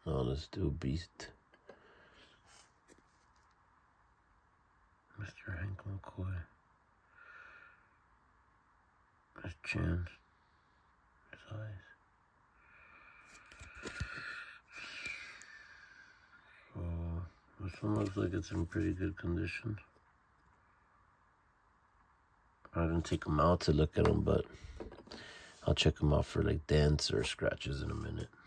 No, let's do Beast. Mr. Hank McCoy. His chin. His eyes. So, this one looks like it's in pretty good condition. I didn't take them out to look at them, but I'll check them out for like dents or scratches in a minute.